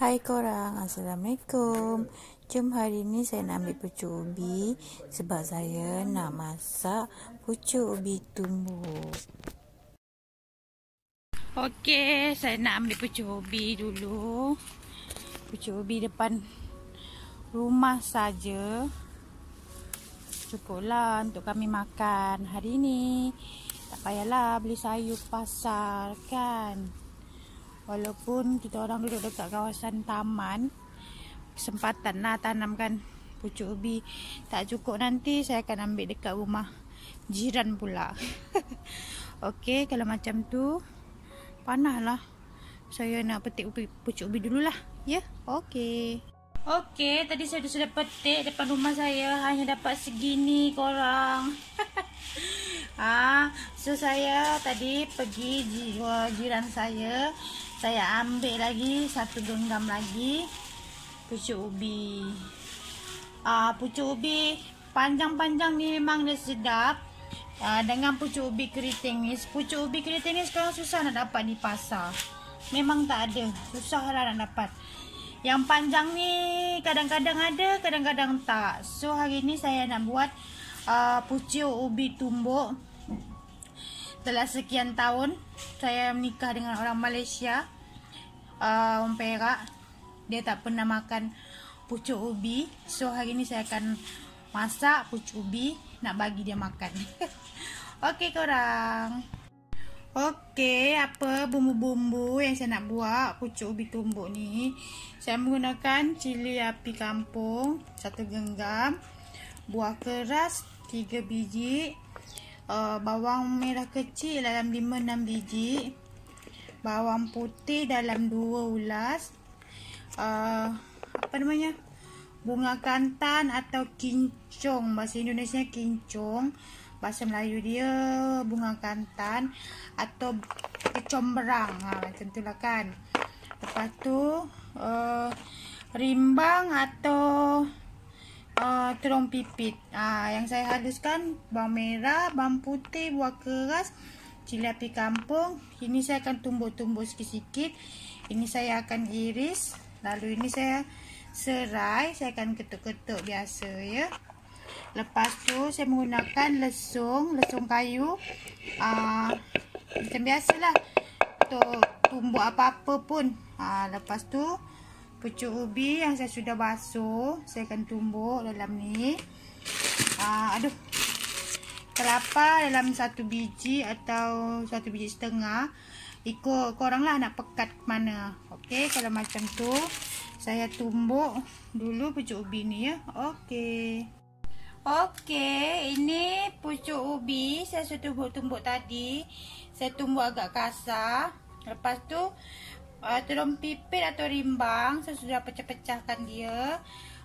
Hai korang, Assalamualaikum. Jom hari ni saya nak ambil pucuk ubi sebab saya nak masak pucuk ubi tumbuk. Okey, saya nak ambil pucuk ubi dulu. Pucuk ubi depan rumah saja. Cukuplah untuk kami makan hari ni. Tak payahlah beli sayur pasar kan. Walaupun kita orang duduk dekat kawasan taman, kesempatan lah tanamkan pucuk ubi. Tak cukup nanti saya akan ambil dekat rumah jiran pula. Okey, kalau macam tu panah lah. Saya nak petik pucuk ubi dululah. Ya, okey. Okey, tadi saya sudah petik depan rumah saya. Hanya dapat segini korang. So saya tadi pergi jiran saya. Saya ambil lagi satu genggam lagi pucuk ubi. Pucuk ubi panjang-panjang ni memang dia sedap. Dengan pucuk ubi keriting ni. Pucuk ubi keriting ni sekarang susah nak dapat di pasar. Memang tak ada. Susah lah nak dapat. Yang panjang ni kadang-kadang ada, kadang-kadang tak. So hari ni saya nak buat pucuk ubi tumbuk. Setelah sekian tahun saya menikah dengan orang Malaysia, orang Perak. Dia tak pernah makan pucuk ubi. So hari ni saya akan masak pucuk ubi, nak bagi dia makan. Okey korang. Okey, apa bumbu-bumbu yang saya nak buat pucuk ubi tumbuk ni? Saya menggunakan cili api kampung 1 genggam, buah keras 3 biji, bawang merah kecil dalam 5-6 biji, bawang putih dalam 2 ulas, bunga kantan atau kincung, bahasa Indonesia kincung, bahasa Melayu dia bunga kantan atau kecombrang, macam itulah kan. Lepas tu rimbang atau terong pipit. Yang saya haluskan bawang merah, bawang putih, buah keras, cili api kampung. Ini saya akan tumbuk-tumbuk sikit-sikit. Ini saya akan iris. Lalu ini saya serai. Saya akan ketuk-ketuk biasa ya. Lepas tu saya menggunakan lesung kayu. Macam biasalah untuk tumbuk apa-apa pun. Lepas tu pucuk ubi yang saya sudah basuh, saya akan tumbuk dalam ni. Kelapa dalam 1 biji atau 1 biji setengah. Ikut korang lah nak pekat mana. Okey, kalau macam tu saya tumbuk dulu pucuk ubi ni ya. Okey. Okey, ini pucuk ubi saya sudah tumbuk tadi. Saya tumbuk agak kasar. Lepas tu terong pipit atau rimbang saya sudah pecah-pecahkan dia.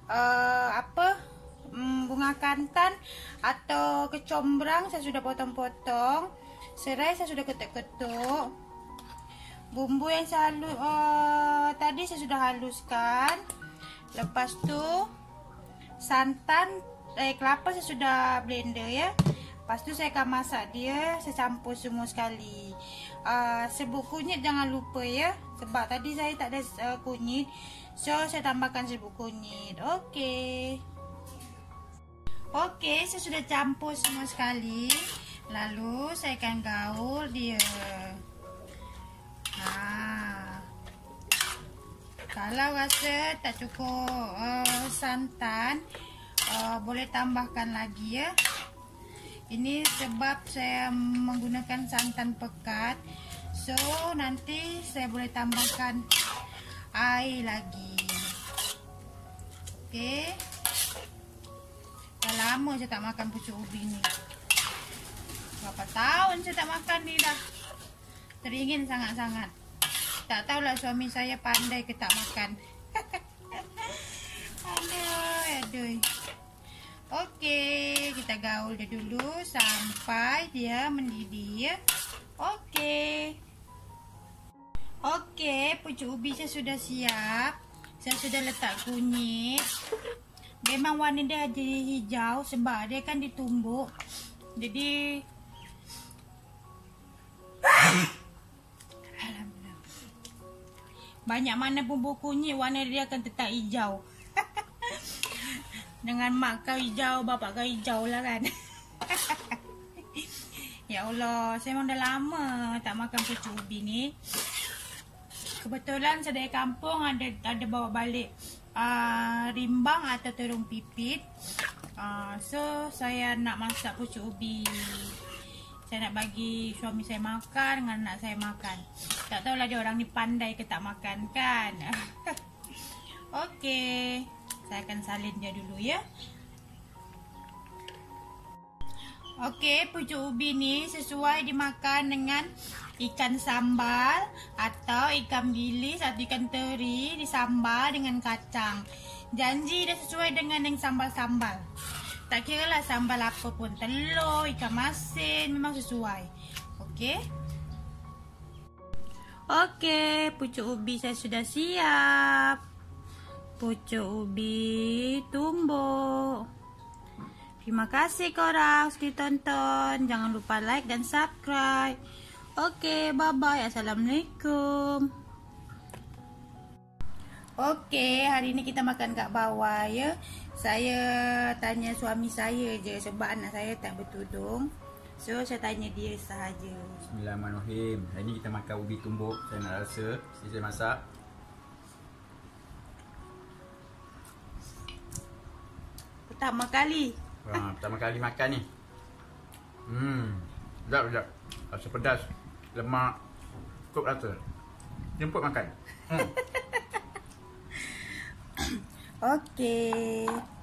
Bunga kantan atau kecombrang saya sudah potong-potong. Serai saya sudah ketuk-ketuk. Bumbu yang saya tadi saya sudah haluskan. Lepas tu santan, kelapa saya sudah blender ya. Lepas tu saya akan masak dia, saya campur semua sekali. Serbuk kunyit jangan lupa ya, sebab tadi saya tak ada kunyit. So saya tambahkan serbuk kunyit. Okey. Okey, saya sudah campur semua sekali. Lalu saya akan gaul dia. Kalau rasa tak cukup santan, boleh tambahkan lagi ya. Ini sebab saya menggunakan santan pekat. So nanti saya boleh tambahkan air lagi. Okey. Dah lama saya tak makan pucuk ubi ni. Berapa tahun saya tak makan ni dah. Teringin sangat-sangat. Tak tahulah suami saya pandai ke tak makan. Aduh. Okey, kita gaul dia dulu sampai dia mendidih ya. Okey. Okey, pucuk ubi saya sudah siap. Saya sudah letak kunyit. Memang warna dia jadi hijau sebab dia kan ditumbuk. Jadi Banyak mana bumbu kunyit, warna dia akan tetap hijau. Dengan mak kau hijau, bapak kau hijau lah kan. Ya Allah, saya memang dah lama tak makan pucuk ubi ni. Kebetulan saya dari kampung ada bawa balik rimbang atau terung pipit. So saya nak masak pucuk ubi. Saya nak bagi suami saya makan dengan anak saya makan. Tak tahulah dia orang ni pandai ke tak makan kan. Okey, saya akan salin dia dulu ya. Okey, pucuk ubi ni sesuai dimakan dengan ikan sambal atau ikan bilis atau ikan teri disambal dengan kacang. Janji dia sesuai dengan yang sambal-sambal. Tak kira lah sambal apa pun, telur, ikan masin, memang sesuai. Okey. Okey, pucuk ubi saya sudah siap. Pucuk ubi tumbuk. Terima kasih korang sudah tonton. Jangan lupa like dan subscribe. Okey, bye-bye. Assalamualaikum. Okey, hari ni kita makan kat bawah ya. Saya tanya suami saya je sebab anak saya tak bertudung. So, saya tanya dia sahaja. Bismillahirrahmanirrahim. Hari ni kita makan ubi tumbuk. Saya nak rasa. Saya masak. Pertama kali. Pertama kali makan ni. Sedap. Rasa pedas, lemak, cukup rasa. Jemput makan. Okey.